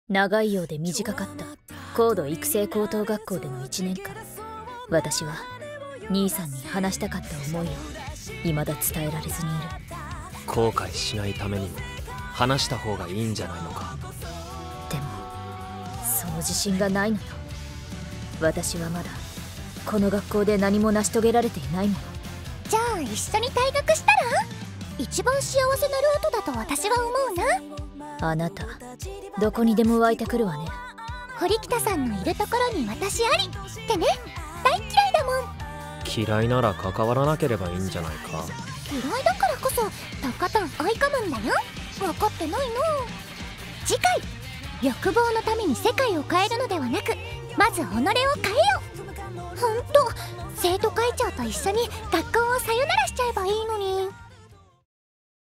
長いようで短かった高度育成高等学校での1年間、私は兄さんに話したかった思いを未だ伝えられずにいる。 後悔しないためにも話した方がいいんじゃないのか。 でもその自信がないのよ。私はまだこの学校で何も成し遂げられていないもの。 じゃあ一緒に退学したら？一番幸せなルートだと私は思うな。 あなたどこにでも湧いてくるわね。 堀北さんのいるところに私ありってね。大嫌いだもん。 嫌いなら関わらなければいいんじゃないか。 嫌いだからこそとことん追い込むんだよ。分かってないの？次回、欲望のために世界を変えるのではなく、まず己を変えよ。ほんと生徒会長と一緒に学校をさよならしちゃえばいいのに。